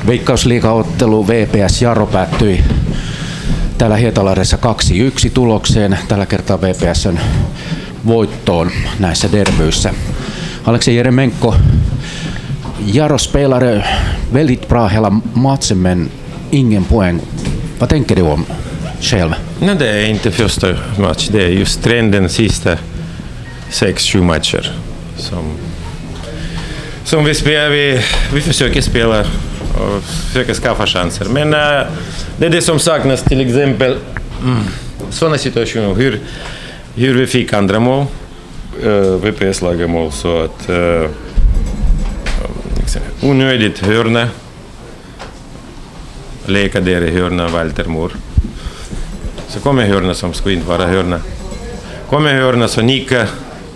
Veikkausliigaottelu VPS Jaro päättyi täällä Hietalahdessa 2-1 tulokseen. Tällä kertaa VPS:n voittoon näissä derbyissä. Alexej Jeremenko, Jaro spelare väldigt bra hela matchen men ingen poäng. Vad tänker du om själv? Nej, det är inte första match. Det är just trenden sista 6-7 matcher som vi spelar. Vi försöker spela och försöker skaffa chanser. Men det är det som saknas, till exempel sådana situationer. Hur vi fick andra mål, VPS-laget mål, så att onödigt hörna, leka där i hörna, Walter Moore. Så kommer hörna som skulle inte vara hörna. Kommer hörna så nickar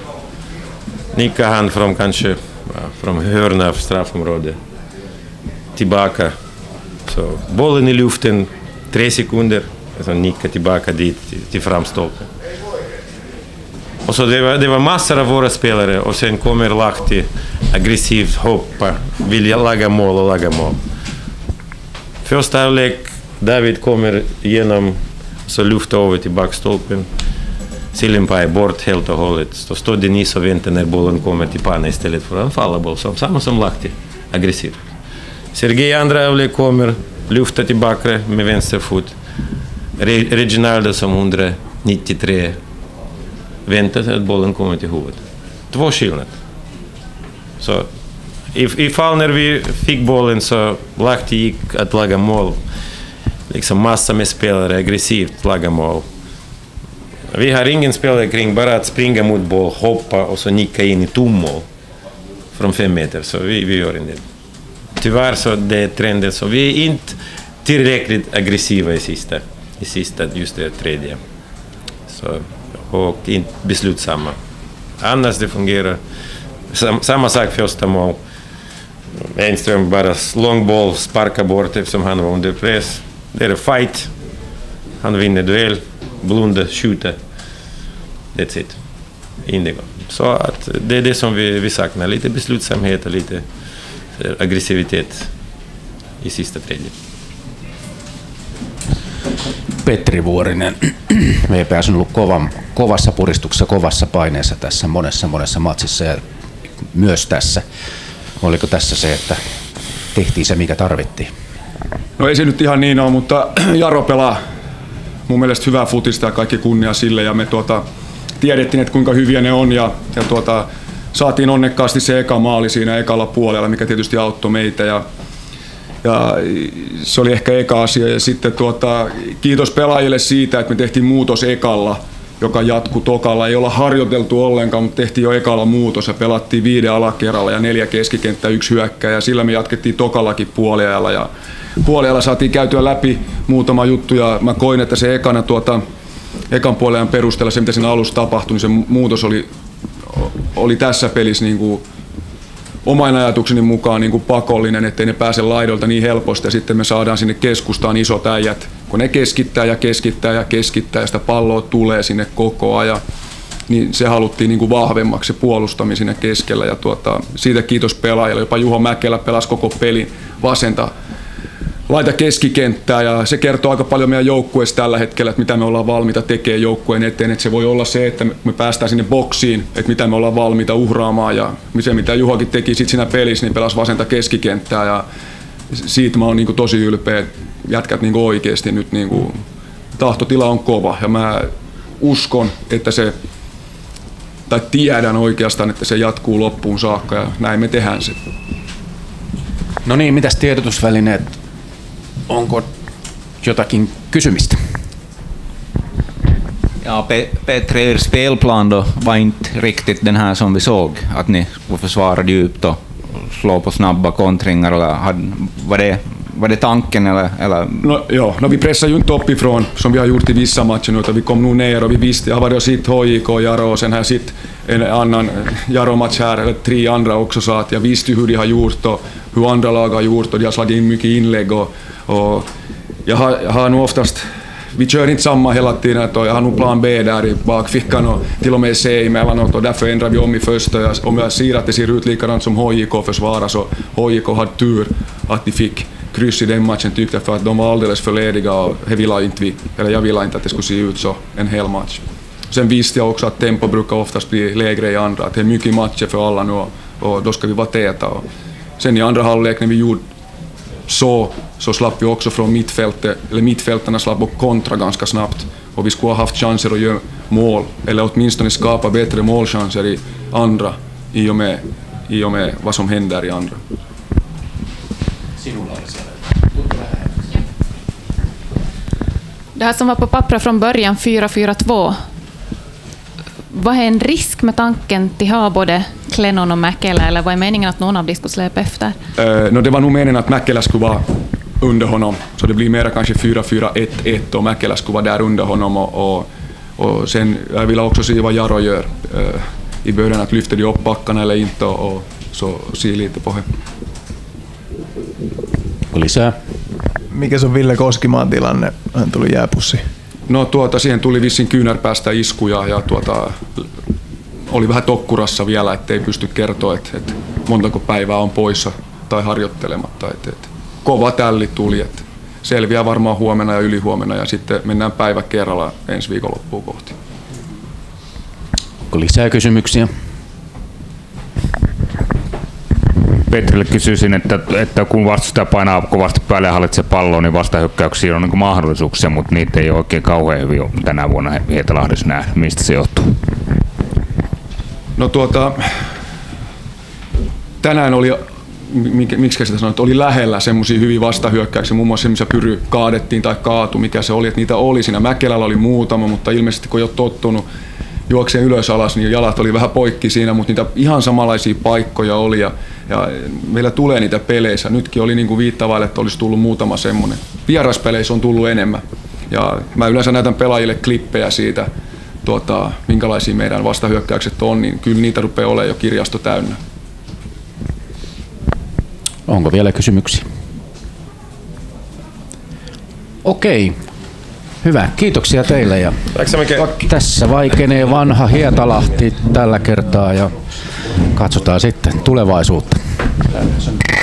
han från kanske från hörna av straffområdet tillbaka. Så bollen i luften 3 sekunder, så nickar tillbaka dit till framstolpen. Och så det var massor av våra spelare och sen kommer Lahti aggressivt hoppa, vill laga mål. Första halvlek, David kommer igenom, så lyfter över till backstolpen. Sillanpää bort helt och hållet. Så står Denis och väntar när bollen kommer till panna istället för en fallboll. Samma som Lahti, aggressiv. Sergej andra halvlek kommer, lyfter tillbaka med vänster fot. Reginaldo som 193 väntar att bollen kommer till huvudet. 2 skillnad. Så ifall när vi fick bollen så Lahti gick att laga mål. Liksom massa med spelare, aggressivt laga mål. Vi har ingen spelare kring, bara att springa mot boll, hoppa och så nicka in i tommål från 5 meter. Så vi gör inte det. Tyvärr så det är trenden, så vi är inte tillräckligt aggressiva i sista just det tredje. Så, och inte beslutsamma. Annars det fungerar. Samma sak första mål. Enström bara lång boll, sparkar bort eftersom han var under press. Det är fight. Han vinner duell, blunda, skjuter. That's it. Indigo. Så att det är det som vi saknar. Lite beslutsamhet och lite aggressivitet i sista tredje. Petri Vuorinen, VPS on ollut kovassa puristuksessa, kovassa paineessa tässä monessa matsissa ja myös tässä. Oliko tässä se, että tehtiin se, mikä tarvittiin? No ei se nyt ihan niin ole, mutta Jaro pelaa mun mielestä hyvää futista ja kaikki kunnia sille. Ja me tiedettiin, että kuinka hyviä ne on ja saatiin onnekkaasti se eka maali siinä ekalla puolella, mikä tietysti auttoi meitä. Ja se oli ehkä eka asia. Ja sitten kiitos pelaajille siitä, että me tehtiin muutos ekalla, joka jatkui tokalla. Ei olla harjoiteltu ollenkaan, mutta tehtiin jo ekalla muutos ja pelattiin 5 alakerralla ja 4 keskikenttä, 1 hyökkääjä. Ja sillä me jatkettiin tokallakin puoliajalla. Ja puoliajalla saatiin käytyä läpi muutama juttu ja mä koin, että se ekan puoliajan perusteella se, mitä siinä alussa tapahtui, niin se muutos oli tässä pelissä niin kuin oman ajatukseni mukaan niin kuin pakollinen, ettei ne pääse laidolta niin helposti ja sitten me saadaan sinne keskustaan isot äijät, kun ne keskittää ja sitä palloa tulee sinne koko ajan, niin se haluttiin niin kuin vahvemmaksi se puolustaminen sinne keskellä ja siitä kiitos pelaajille. Jopa Juho Mäkelä pelasi koko pelin vasenta laita keskikenttää ja se kertoo aika paljon meidän joukkueesta tällä hetkellä, että mitä me ollaan valmiita tekemään joukkueen eteen. Että se voi olla se, että me päästään sinne boksiin, että mitä me ollaan valmiita uhraamaan ja se mitä Juhokin teki sit siinä pelissä, niin pelasi vasenta keskikenttää ja siitä mä oon niinku tosi ylpeä. Jätkät niinku oikeesti nyt niinku, tahtotila on kova ja mä uskon, että se tai tiedän oikeastaan, että se jatkuu loppuun saakka ja näin me tehdään se. No niin, mitäs tiedotusvälineet? Onko jotakin kysymistä? Ja, Petri, er spelplan då var inte riktigt den här som vi såg, att ni skulle försvara djupt och slå på snabba kontringar, eller var det tanken eller? No, vi pressar ju inte uppifrån som vi har gjort i vissa matcher nu, utan vi kom nog ner och vi visste, jag har varit och sitt HJK och Jaro och sen här sitt en annan Jaro-match här, eller 3 andra också, så att jag visste hur de har gjort och hur andra lag har gjort och de har slagit in mycket inlägg och jag har nog oftast, vi kör inte samma hela tiden, jag har nog plan B där i bakfickan och till och med C emellanåt och därför ändrar vi om i första. Om jag ser att det ser ut likadant som HJK försvarar, så HJK hade tur att de fick kryss i den matchen tyckte jag, för att de var alldeles för lediga och jag ville inte att det skulle se ut så en hel match. Sen visste jag också att tempo brukar oftast bli lägre i andra, att det är mycket matcher för alla nu och då ska vi vara täta. Och sen i andra halvlek när vi gjorde så slapp vi också från mittfältet, eller mittfältarna slapp att kontra ganska snabbt och vi skulle ha haft chanser att göra mål eller åtminstone skapa bättre målchanser i andra i och med vad som händer i andra. Det här som var på pappret från början, 4-4-2, vad är en risk med tanken till ha både Glennon och Mäkelä, eller vad är meningen att någon av dem skulle släpa efter? Det var nog meningen att Mäkelä skulle vara under honom, så det blir mer kanske 4-4-1-1 och Mäkelä skulle vara där under honom och sen jag vill också se vad Jaro gör i början, att lyfter de upp backarna eller inte och så se lite på det. Lisää. Mikä se on Ville Koskimaan tilanne? Hän tuli jääpussiin. No siihen tuli vissiin kyynärpäästä iskuja ja oli vähän tokkurassa vielä, ettei pysty kertoa, että montako päivää on poissa tai harjoittelematta. Kova tälli tuli, että selviää varmaan huomenna ja ylihuomenna ja sitten mennään päivä kerralla ensi viikonloppuun kohti. Onko lisää kysymyksiä? Petrille kysyisin, että kun vastustaja painaa kovasti päälle ja hallitsee palloa, niin vastahyökkäyksiä on niin mahdollisuuksia, mutta niitä ei ole oikein kauhean hyvin tänä vuonna Hietalahdessa nähdä. Mistä se johtuu? No tänään oli, miksi sitä sanoit, oli lähellä semmoisia hyviä vastahyökkäyksiä, muun muassa semmoisia Pyry kaadettiin tai kaatu, mikä se oli, että niitä oli siinä. Mäkelällä oli muutama, mutta ilmeisesti kun ei ole tottunut juokseen ylös alas, niin jalat oli vähän poikki siinä, mutta niitä ihan samanlaisia paikkoja oli ja meillä tulee niitä peleissä. Nytkin oli niin kuin viittavaille, että olisi tullut muutama semmoinen. Vieraspeleissä on tullut enemmän ja mä yleensä näytän pelaajille klippejä siitä, minkälaisia meidän vastahyökkäykset on, niin kyllä niitä rupeaa olemaan jo kirjasto täynnä. Onko vielä kysymyksiä? Okei. Hyvä, kiitoksia teille. Ja tässä vaikenee vanha Hietalahti tällä kertaa ja katsotaan sitten tulevaisuutta.